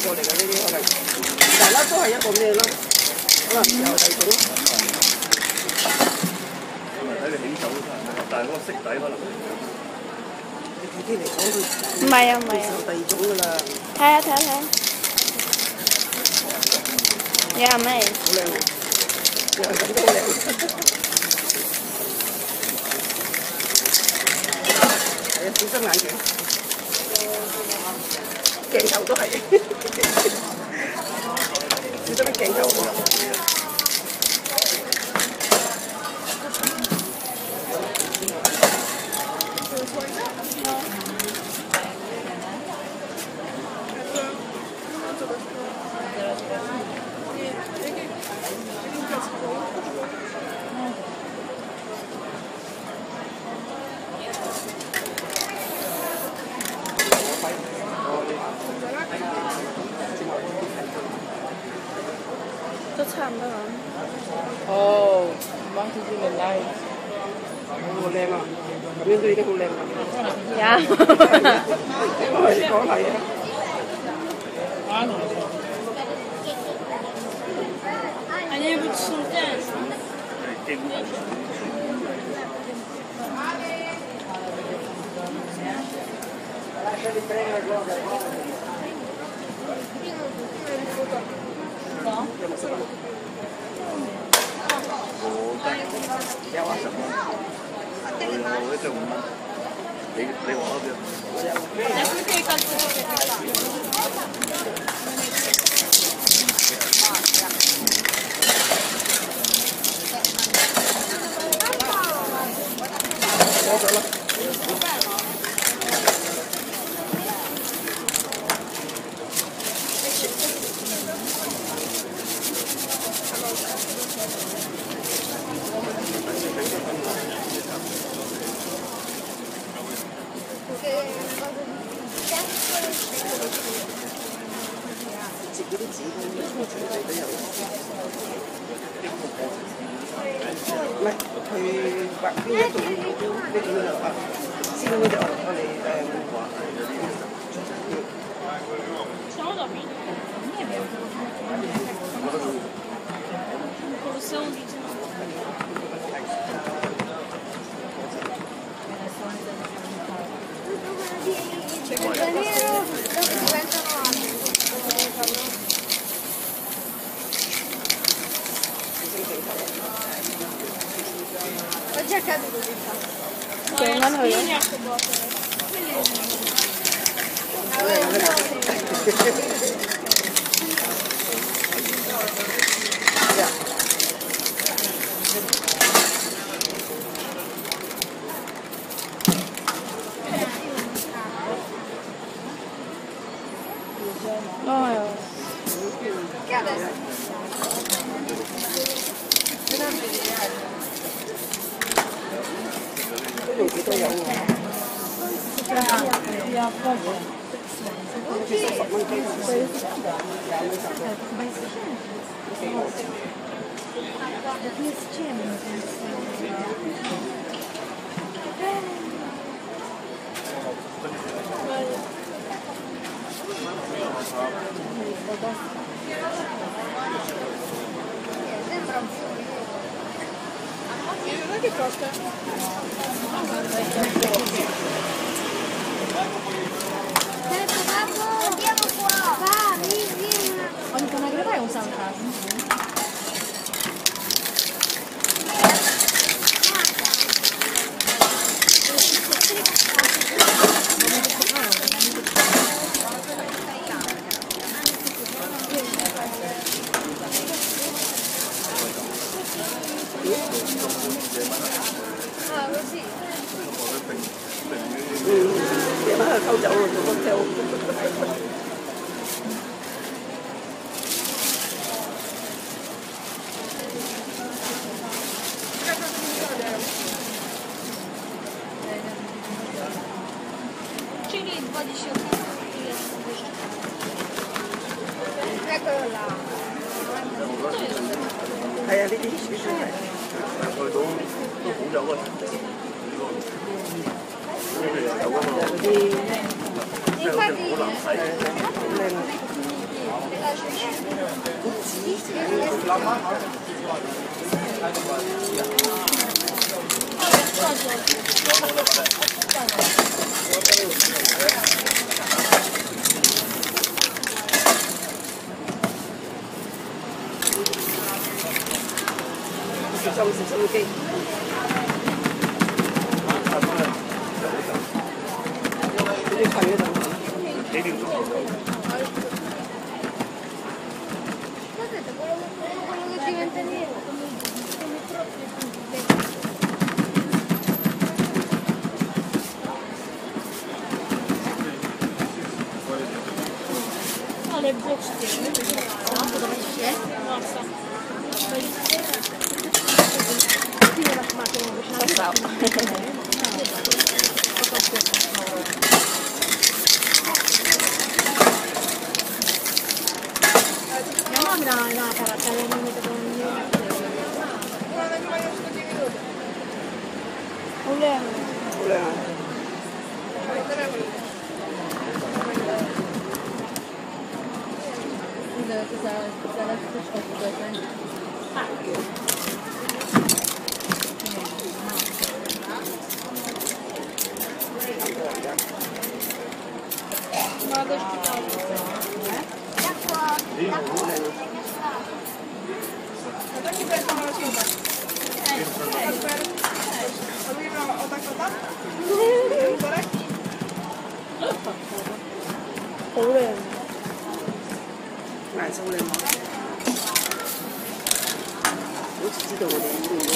過嚟嘅呢啲可能，但係咧都係一個咩咯？可能有第二種。 睇你起手都得，但係嗰個色底可能。 呢啲嚟講佢唔係啊，唔係啊。 第二種㗎啦。 睇下睇下睇下。你係咩？ 好靚喎！又係咁都好靚。係啊，小心眼鏡。鏡頭都係。小心啲鏡頭喎。 都差唔多啦。 哦，want to do the light。 好靚啊！咁樣都已經好靚啦。 呀！ 我哋講係啊。 Они будут сунтять. 有啊，10蚊。我呢隻5蚊。你話嗰邊？ 攞咗啦。自己啲紙都有。唔係，佢畫邊一種呢種就畫先呢就我哋幾蚊去啊？哎呦！ 都用幾多油㗎？好似10蚊雞咁先，20蚊10蚊。 Che costa? Andiamo qua! Va, vieni! Ogni canaglia è un salcato. Ah, così. 夜晚去偷走咯，做 cocktail。 Chili 12 Eccolo là. 係啊，呢啲雪雪係。 去到都好有個程度。有嗰個，即係好似好難睇。 靚啊！ 60 cây. Đi khỏi cái đồng. Để điều quello che diventa nero. No, le buste. Dove c'è? Basta. Mia mamma no, carattere non mi devo Olha. Vado a spiegare. Olha. Lại xong lên. Ủa chị知道我哋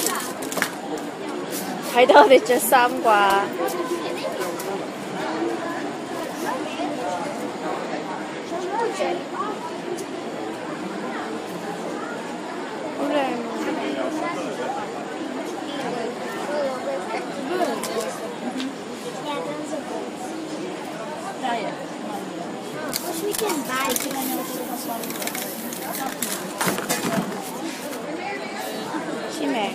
睇到我哋着衫啩。好靚。 Dai. This weekend, bye. 심해.